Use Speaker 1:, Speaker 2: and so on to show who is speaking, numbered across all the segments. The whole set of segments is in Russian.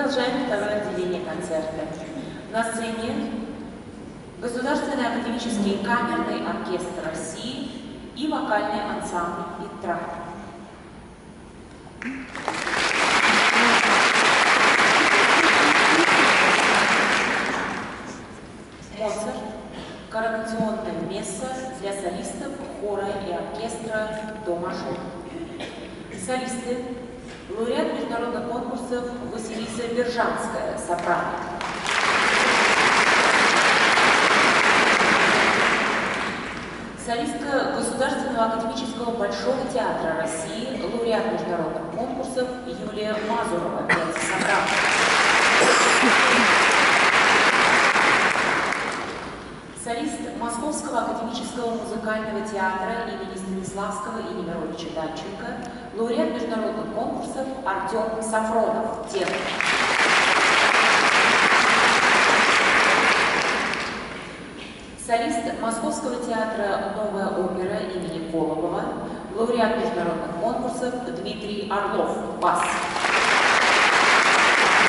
Speaker 1: продолжаем второе отделение концерта. На сцене Государственный академический камерный оркестр России и вокальный ансамбль «Петра». Моцарт. Коронационная месса для солистов, хора и оркестра до мажор. Солисты. Лауреат международных конкурсов Василиса Бержанская, сопрано. Солистка Государственного академического Большого театра России, лауреат международных конкурсов Юлия Мазурова, меццо-сопрано. Солист Московского академического музыкального театра имени Станиславского и Немировича Данченко, лауреат международных конкурсов Артем Сафронов, тенор. Солист Московского театра «Новая опера» имени Колобова, лауреат международных конкурсов Дмитрий Орлов, бас.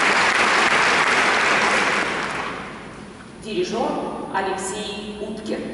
Speaker 1: Дирижер Алексей Уткин.